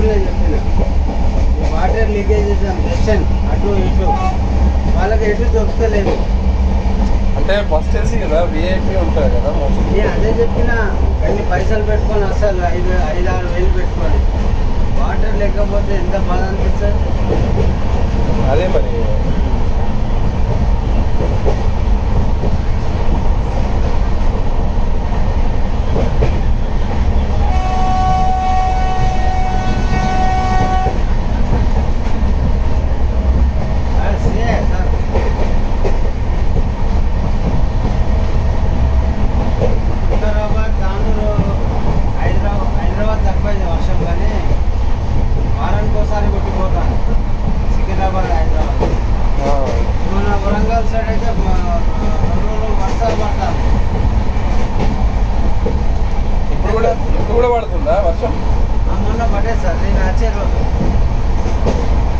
చెప్పిన water leakage section అటు ఇటు వాళ్ళకి ఎటు దొరుకుతలేదు. అంటే ఫస్ట్ ఏసీ కదా, విఐపీ ఉంటుంది కదా. నేను అదే చెప్పిన, కొన్ని పైసలు పెట్టుకొని అసలు 5-6 వేలు పెట్టుకొని వాటర్ లేకపోతే ఎంత బాధ అనిపిస్తుంది. అదే మరి హైదరాబాద్ తక్కువైంది వర్షం, కానీ వారానికి ఒకసారి కొట్టిపోతాను. సికింద్రాబాద్, హైదరాబాద్. మన వరంగల్ సైడ్ అయితే 2 రోజులు వర్షాలు పడతాను. ఇప్పుడు కూడా పడుతుందా వర్షం? మొన్న పడేది సార్, నేను వచ్చే రోజు